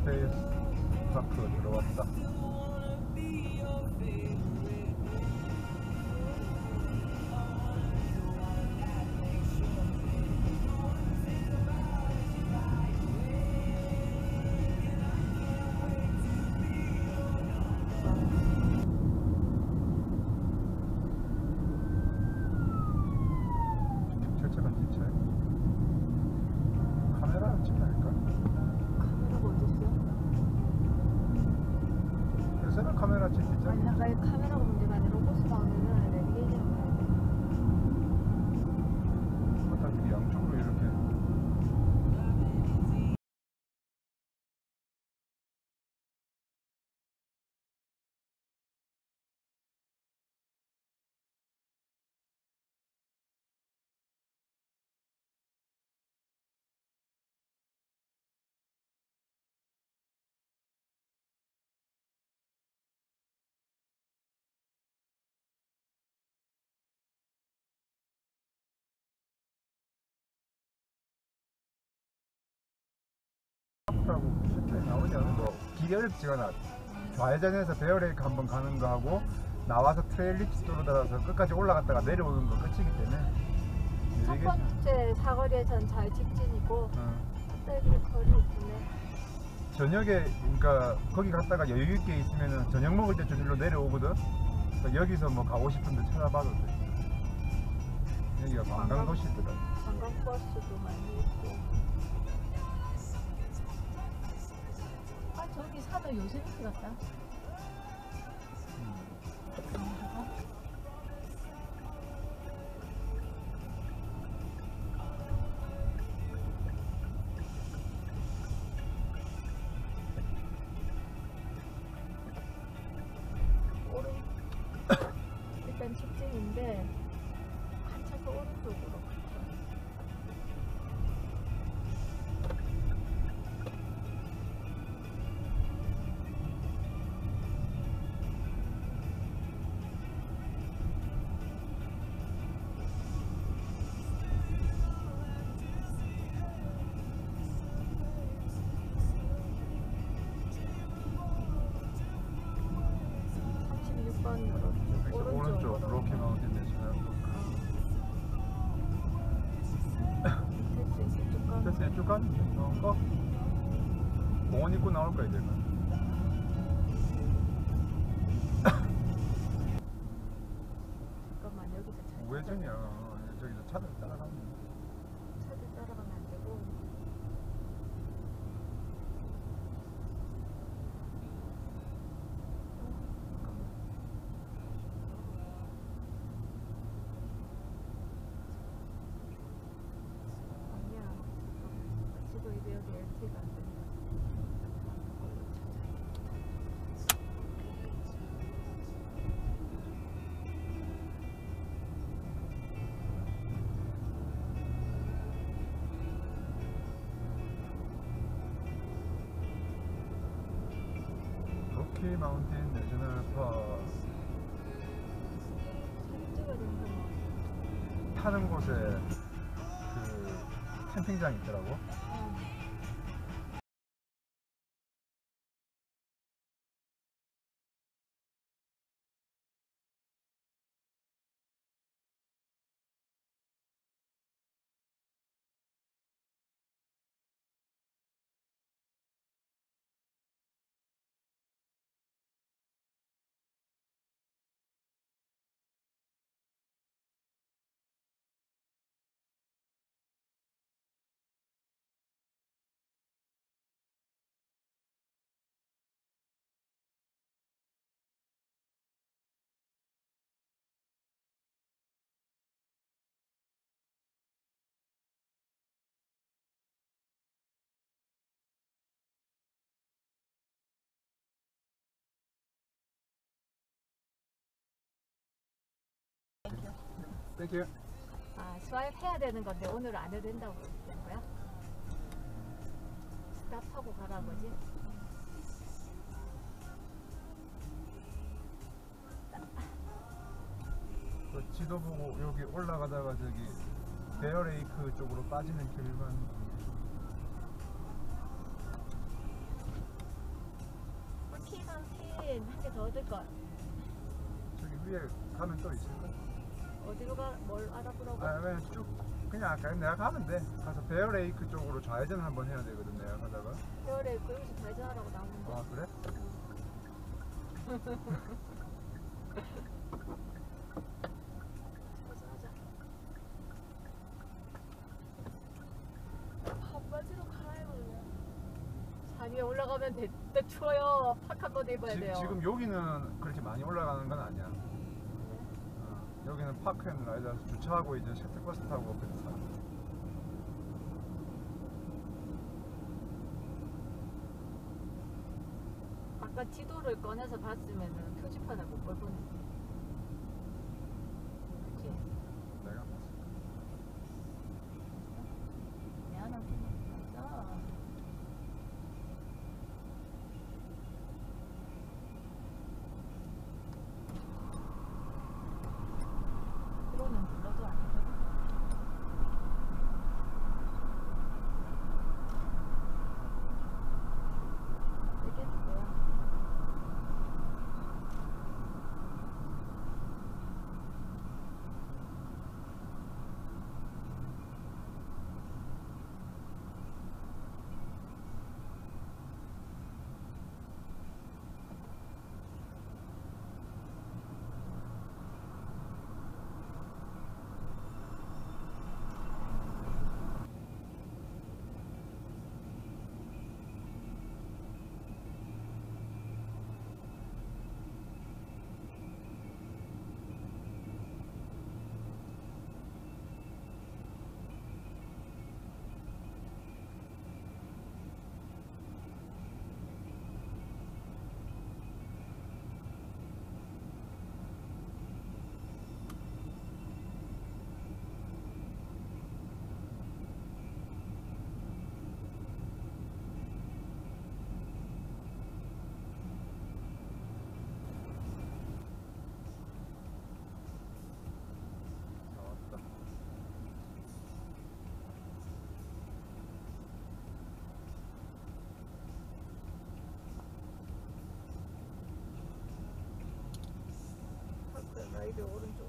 에스테스 파크 들어왔다. 경찰차가 뒷차에 카메라를 찍나 할까? 카메라가 어딨어? 요새는 카메라 찍 아니 뒷차에 아까 카메라가 문제가 아니라 호스 방에는 내비게이션을 봐야 돼. 바닥이 양쪽으로 이렇게 하고 실제 나오지 않은 거 기계력지가 좌회전해서 베어레이크 한번 가는 거 하고 나와서 트레일리치 도로 따라서 끝까지 올라갔다가 내려오는 거 끝이기 때문에 첫 번째 사거리에선 잘 직진이고 그때 거리 있네. 저녁에 그러니까 거기 갔다가 여유 있게 있으면은 저녁 먹을 때쯤 일로 내려오거든. 그러니까 여기서 뭐 가고 싶은데 찾아봐도 돼. 여기가 관광도시더라. 관광버스도 많이 있고. 아 저기 사도 요새미트 같다. 일단 직진인데 한참 더 오른쪽으로. 오른쪽 로키 마운틴 내셔널 파크. 됐어 이쪽 가면 돼. 공원 입구 나올 거야 이제는. 잠깐만 여기서 차 우회전이야. 저기서 차를 따라가면 차들 따라가면 안 되고. 여기 LTE가 안 된다. 로키 마운틴 내셔널 파크. 타는 곳에 그 캠핑장이 있더라고. 땡큐. 아, 스와이프 해야 되는 건데 오늘 안 해도 된다고 된 거야? 스탑하고 가라 거지? 그 지도 보고 여기 올라가다가 저기 베어레이크 쪽으로 빠지는 길만 위에 한 개 더 얻을 걸. 저기 위에 가면 또 있을까? 어디로 가? 뭘 알아보라고? 아, 그냥 쭉 그냥 아까 내가 가면 돼. 가서 베어레이크 쪽으로 좌회전 한번 해야 되거든 내가 가다가. 겨울에 여기서 좌회전하라고 나오는데. 아 그래? 좌회전하자. 반바지로 갈아입을래. 산 위에 올라가면 대 추워요. 파카 것도 입어야 돼요. 지금 여기는 그렇게 많이 올라가는 건 아니야. 여기는 파크앤라이드에서 주차하고 이제 셔틀버스 타고 그래서 아까 지도를 꺼내서 봤으면은 표지판을 못 볼 뻔했네. 그치? 내가 봤어. 미안하긴 맞아. 이거는 불러도 안 돼. 되겠어. 다 왔다. 파크 라이드 오른쪽